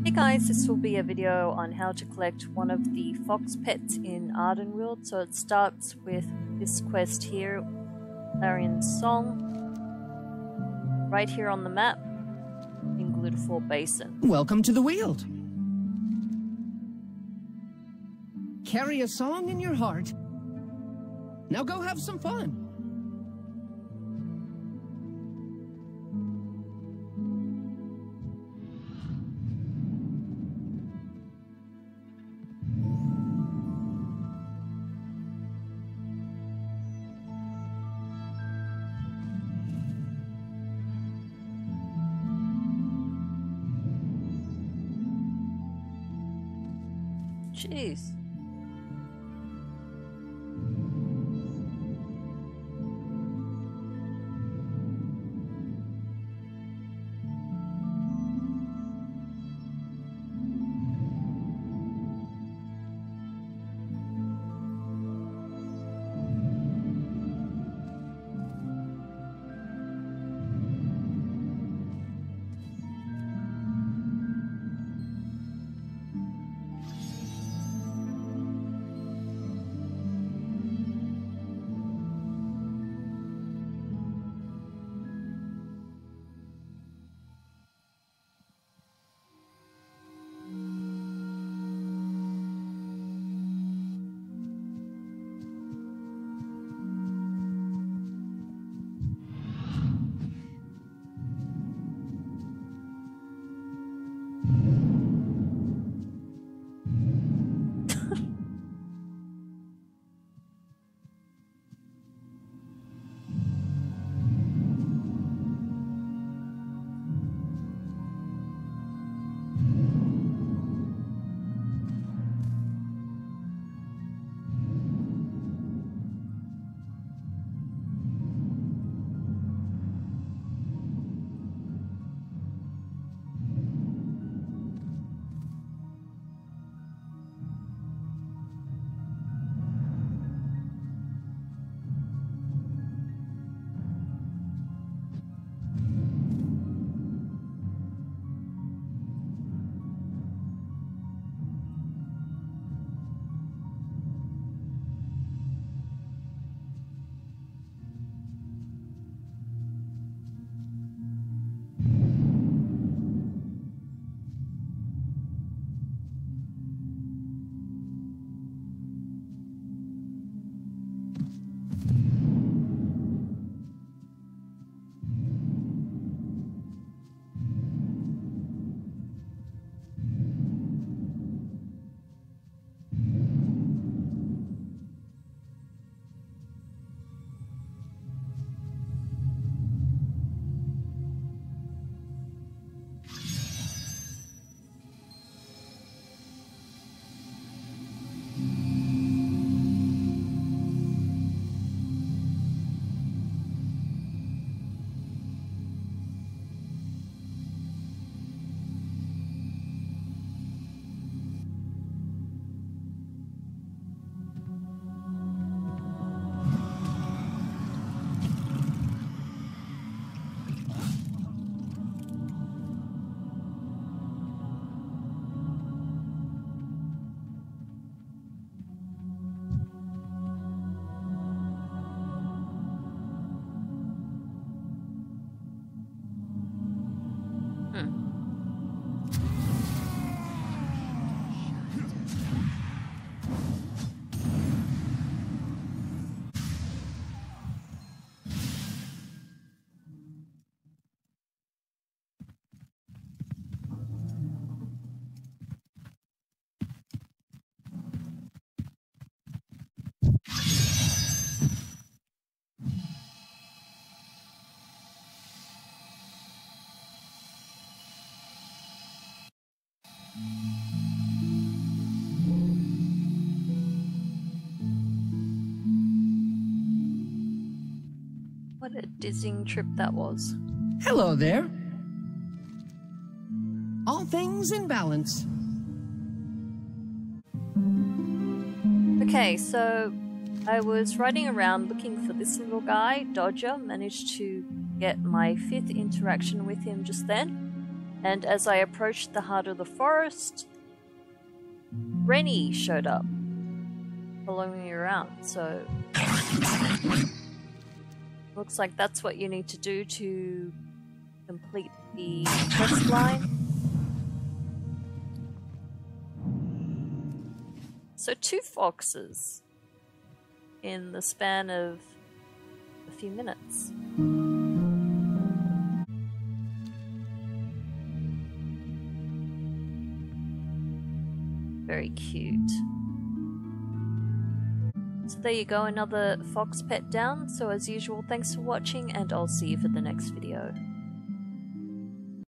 Hey guys, this will be a video on how to collect one of the fox pets in Ardenweald. So it starts with this quest here, Larion's Song, right here on the map in Glutafort Basin. Welcome to the Weald. Carry a song in your heart. Now go have some fun. Jeez. What a dizzying trip that was. Hello there. All things in balance. Okay, so I was riding around looking for this little guy, Dodger. Managed to get my 5th interaction with him just then. And as I approached the heart of the forest, Rennie showed up, following me around, so looks like that's what you need to do to complete the quest line. So 2 foxes in the span of a few minutes. Very cute. So there you go, another fox pet down. So as usual, thanks for watching, and I'll see you for the next video.